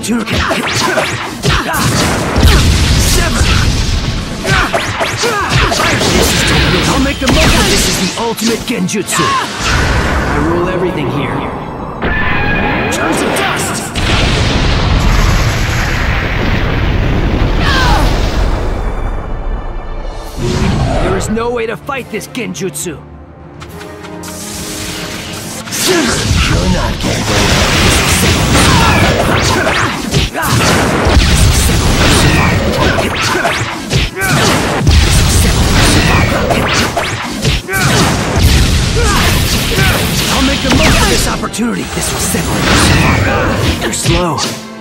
opportunity. I'll make the most of this. Is the ultimate genjutsu. I rule everything here. Turns to dust! There is no way to fight this genjutsu. You're not getting I'll make the most of this opportunity. This will settle it. You're slow.